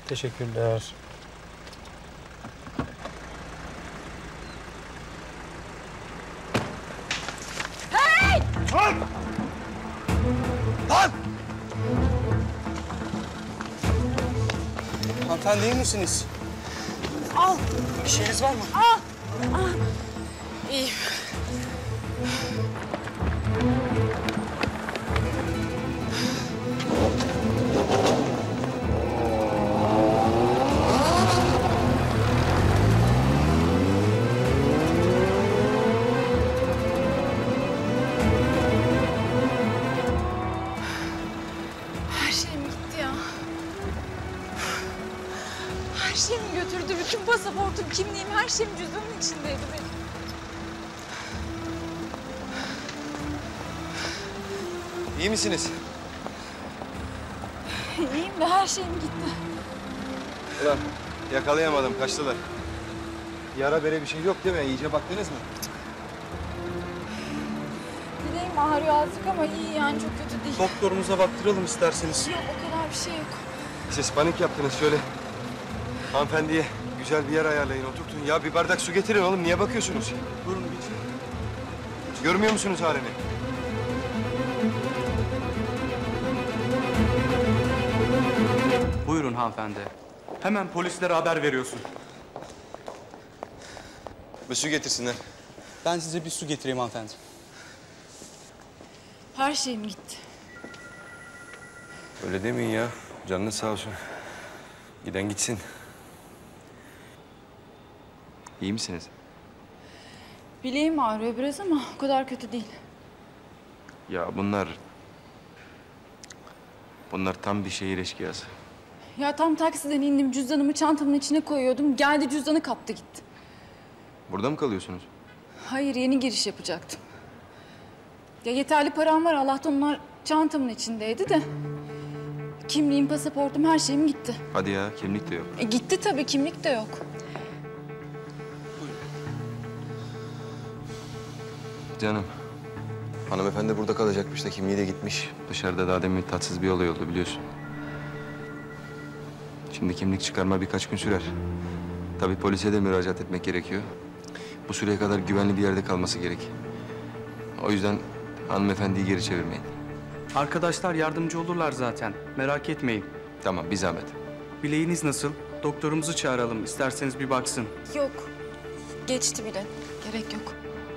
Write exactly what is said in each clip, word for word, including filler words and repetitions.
Teşekkürler. Hey! Lan! Lan! Hanımefendi iyi misiniz? Al. Bir şeyiniz var mı? Al. Al. İyiyim. Her şeyim gitti ya. Her şeyimi götürdü. Bütün pasaportum, kimliğim, her şeyim cüzdanın içindeydi benim. İyi misiniz? İyiyim de her şeyim gitti. Ulan yakalayamadım, kaçtılar. Yara bere bir şey yok değil mi? İyice baktınız mı? Bileğim ağrıyor azıcık ama iyi yani, çok kötü değil. Doktorumuza baktıralım isterseniz. Yok, o kadar bir şey yok. Siz panik yaptınız şöyle. Hanımefendiye güzel bir yer ayarlayın, oturtun. Ya bir bardak su getirin oğlum, niye bakıyorsunuz? Buyurun geçin. Görmüyor musunuz halini? Buyurun hanımefendi. Hemen polislere haber veriyorsun. Bir su getirsinler. Ben size bir su getireyim hanımefendi. Her şeyim gitti. Öyle demeyin ya. Canınız sağ olsun. Giden gitsin. İyi misiniz? Bileğim ağrıyor biraz ama o kadar kötü değil. Ya bunlar... Bunlar tam bir şehir eşkıyası. Ya tam taksiden indim, cüzdanımı çantamın içine koyuyordum. Geldi, cüzdanı kaptı gitti. Burada mı kalıyorsunuz? Hayır, yeni giriş yapacaktım. Ya yeterli param var, Allah'tan onlar çantamın içindeydi de. Kimliğim, pasaportum, her şeyim gitti. Hadi ya, kimlik de yok. E gitti tabii, kimlik de yok. Canım, hanımefendi burada kalacakmış da kimliği de gitmiş. Dışarıda daha demin tatsız bir olay oldu biliyorsun. Şimdi kimlik çıkarma birkaç gün sürer. Tabii polise de müracaat etmek gerekiyor. Bu süreye kadar güvenli bir yerde kalması gerek. O yüzden hanımefendiyi geri çevirmeyin. Arkadaşlar yardımcı olurlar zaten. Merak etmeyin. Tamam, bir zahmet. Bileğiniz nasıl? Doktorumuzu çağıralım. İsterseniz bir baksın. Yok, geçti bile. Gerek yok.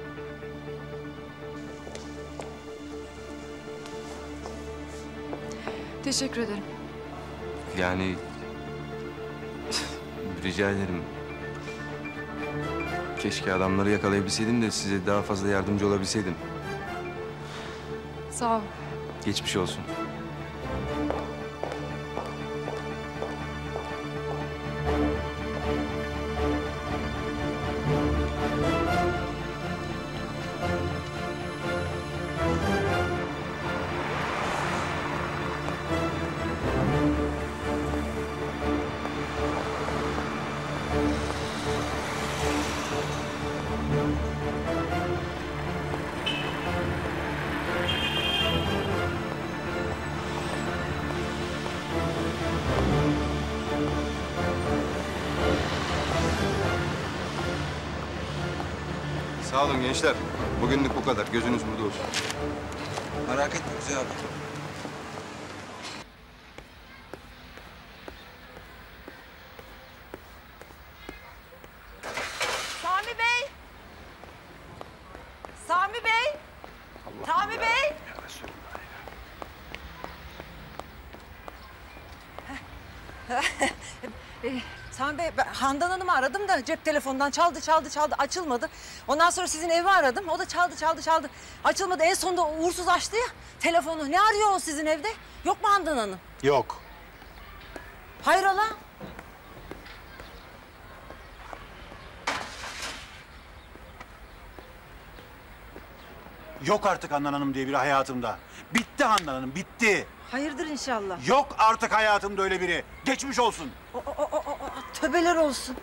Teşekkür ederim. Yani... rica ederim. Keşke adamları yakalayabilseydim de size daha fazla yardımcı olabilseydim. Sağ ol. Geçmiş olsun. Sağ olun gençler. Bugünlük bu kadar. Gözünüz burada olsun. Merak etme Kuzey abi. Sami Bey! Sami Bey! Sami Bey! Ee, Sami Bey, ben Handan Hanım'ı aradım da cep telefonundan çaldı, çaldı, çaldı, açılmadı. Ondan sonra sizin evi aradım, o da çaldı, çaldı, çaldı. Açılmadı, en sonunda uğursuz açtı ya telefonu. Ne arıyor o sizin evde? Yok mu Handan Hanım? Yok. Hayrola? Yok artık Handan Hanım diye biri hayatımda. Bitti Handan Hanım, bitti. Hayırdır inşallah. Yok artık hayatımda öyle biri. Geçmiş olsun. O, o, o, o, o, tövbeler olsun.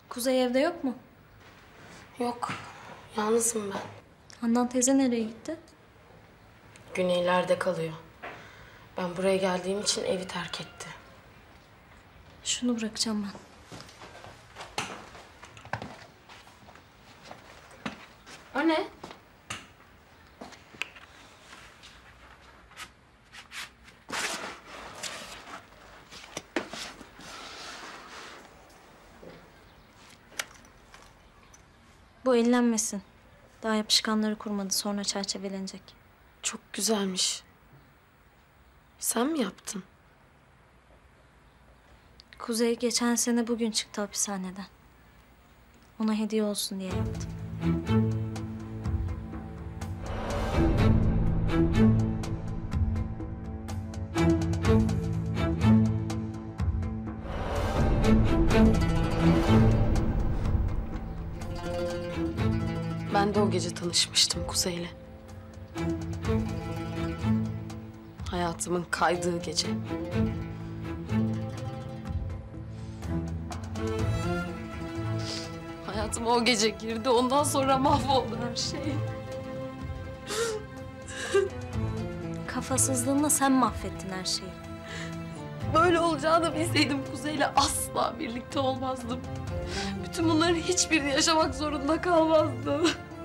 Kuzey evde yok mu? Yok, yalnızım ben. Handan teyze nereye gitti? Güneylerde kalıyor. Ben buraya geldiğim için evi terk etti. Şunu bırakacağım ben. O ne? Bu ellenmesin. Daha yapışkanları kurmadı. Sonra çerçevelenecek. Çok güzelmiş. Sen mi yaptın? Kuzey geçen sene bugün çıktı hapishaneden. Ona hediye olsun diye yaptım. Ben de o gece tanışmıştım Kuzey'le. Hayatımın kaydığı gece. Hayatıma o gece girdi. Ondan sonra mahvoldu her şey. Kafasızlığınla sen mahvettin her şeyi. Böyle olacağını bilseydim Kuzey'le asla birlikte olmazdım. Bütün bunların hiçbirini yaşamak zorunda kalmazdım.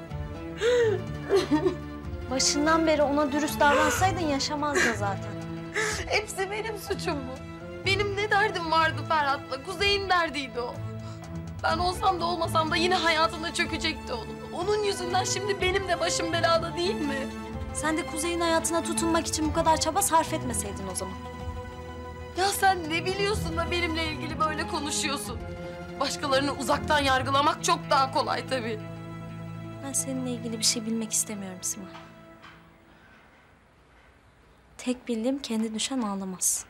Başından beri ona dürüst davransaydın yaşamazdın zaten. Hepsi benim suçum bu. Benim ne derdim vardı Ferhat'la? Kuzey'in derdiydi o. Ben olsam da olmasam da yine hayatında çökecekti onun. Onun yüzünden şimdi benim de başım belada değil mi? Sen de Kuzey'in hayatına tutunmak için bu kadar çaba sarf etmeseydin o zaman. Ya sen ne biliyorsun da benimle ilgili böyle konuşuyorsun? Başkalarını uzaktan yargılamak çok daha kolay tabii. Ben seninle ilgili bir şey bilmek istemiyorum Simay. Tek bildiğim kendi düşen ağlamaz.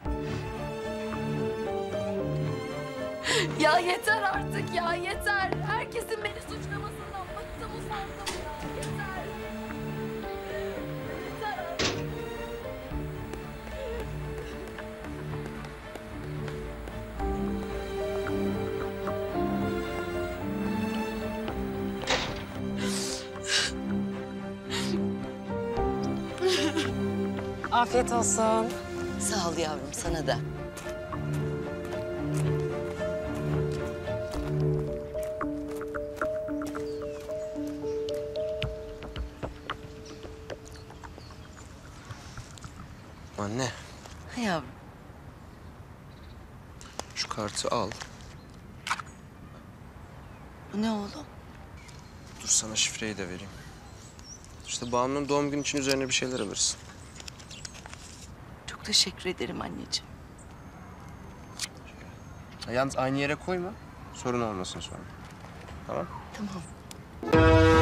Ya yeter artık ya yeter. Herkesin beni suçlamasından bıktım usandım ya. Yeter. Yeter artık. Afiyet olsun. Sağ ol yavrum, sana da. Anne, Ha yavrum. şu kartı al. Bu ne oğlum? Dur sana şifreyi de vereyim. İşte Banu'nun doğum günü için üzerine bir şeyler alırsın. Çok teşekkür ederim anneciğim. Yalnız aynı yere koyma. Sorun olmasın sonra. Tamam? Tamam.